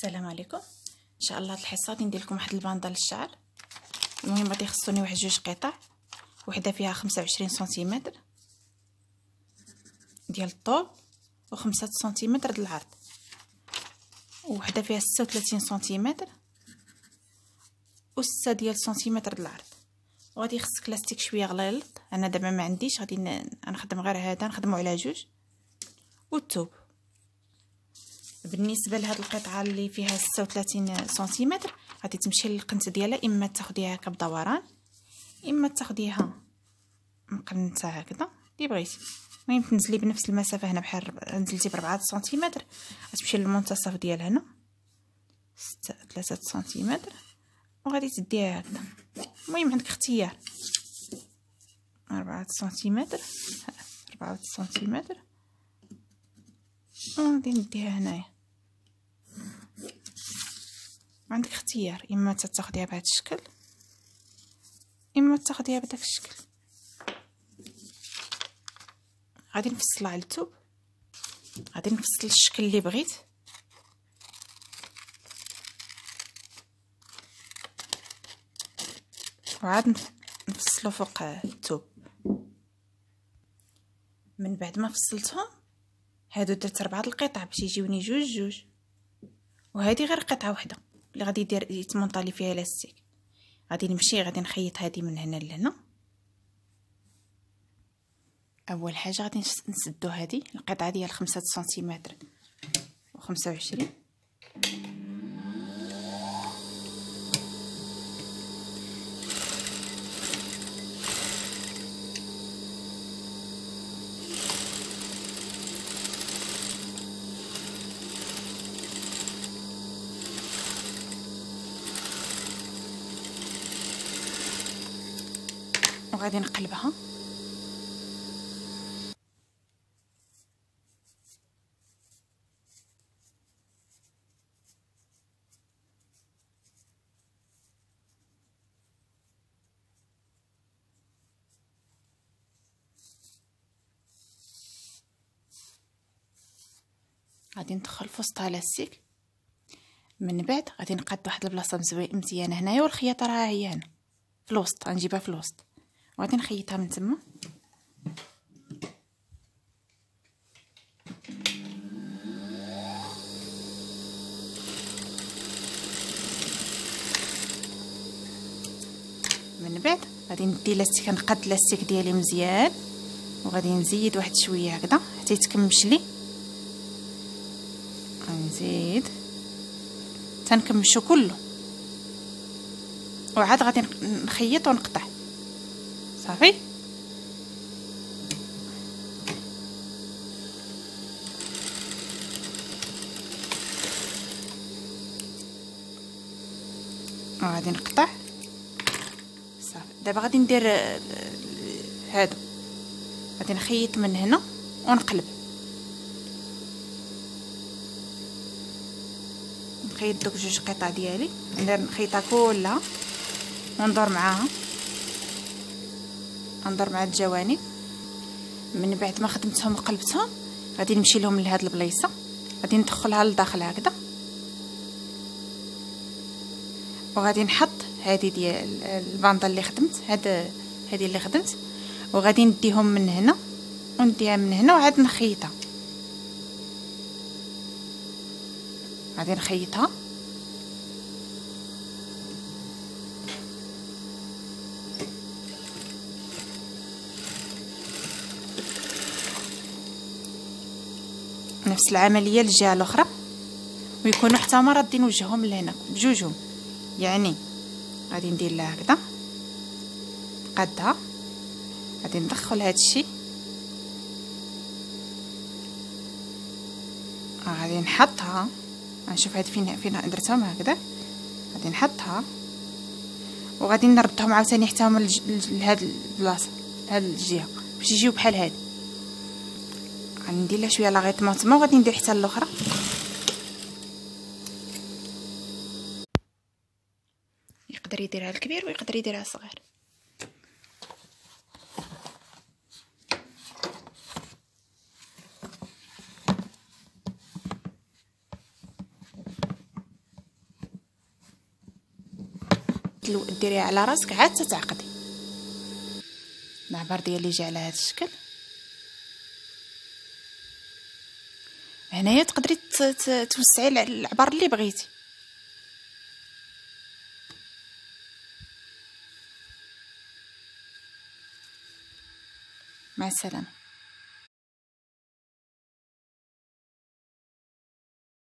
السلام عليكم. ان شاء الله هاد الحصه غادي ندير لكم واحد الباندا للشعر. المهم غادي يخصوني واحد جوج قطع، وحده فيها 25 سنتيمتر ديال الطول و5 سنتيمتر ديال العرض، وحده فيها 36 سنتيمتر و6 ديال سنتيمتر ديال العرض. وغادي يخصك لاستيك شويه غليظ، انا دابا ما عنديش، غادي نخدم غير هذا، نخدمو على جوج. والثوب بالنسبه لهاد القطعه اللي فيها 36 سنتيمتر غادي تمشي للقنت ديالها، اما تاخديها هكا بدوران اما تاخديها مقنته هكذا اللي بغيتي. المهم تنزلي بنفس المسافه هنا، بحال نزلتي ب4 سنتيمتر غتمشي للمنتصف ديال هنا 3 سنتيمتر وغادي تديها هكذا. المهم عندك اختيار 4 سنتيمتر 4 سنتيمتر وغادي نديها هنايا. عندك اختيار اما تاخديها بهذا الشكل اما تاخديها بداك الشكل. غادي نفصلها على الثوب، غادي نفصل الشكل اللي بغيت، وعاد نفصلو فوق الثوب. من بعد ما فصلتهم هادو درت 4 القطع باش يجيوني جوج، وهذه غير قطعه واحده اللي غادي يتمونطا لي فيها لاستيك. غادي نمشي غادي نخيط هذه من هنا لهنا. اول حاجه غادي نسدو هذه القطعه ديال 5 سنتيمتر و25، وغادي نقلبها. غادي ندخل في وسطها لاستيك. من بعد غادي نقاد واحد البلاصه مزيانه هنايا، والخياطه راه هي هنا في الوسط، غنجيبها في الوسط وغادي نخيطها من تما. من بعد غادي ندي لاستيك، نقاد لاستيك ديالي مزيان وغادي نزيد واحد شويه هكذا حتى يتكمش لي. غنزيد تنكمشو كله، وعاد غادي نخيط ونقطع صافي. وغادي نقطع صافي. دابا غادي ندير هادو، غادي نخيط من هنا ونقلب، نخيط دوك جوج قطع ديالي، نخيطها كلها وندور معاها، ندور مع الجوانب. من بعد ما خدمتهم وقلبتهم غادي نمشي لهم لهاد البليصه، غادي ندخلها لداخل هكذا، وغادي نحط هذه ديال الباندا اللي خدمت، هذه اللي خدمت، وغادي نديهم من هنا ونديها من هنا وعاد نخيطها. غادي نخيطها نفس العمليه للجهه الاخرى، ويكونوا حتى هما رادين وجههم لهنا بجوجهم. يعني غادي ندير لها هكذا قادها، غادي ندخل هذا الشيء، غادي نحطها، نشوف هاد فين درتهم هكذا، غادي نحطها وغادي نردهم عاوتاني حتى هما لهاد البلاصه، لهاد الجهه باش يجيو بحال هاد. غادي ندير لها شويه لاغيطمون تما وغادي ندير حتى الاخرى. يقدر يديرها الكبير ويقدر يديرها الصغير. ديريها على راسك عاد تتعقدي. العبار ديالي جا على هذا الشكل. هنايا تقدري توسعي العبار اللي بغيتي. مع السلامه.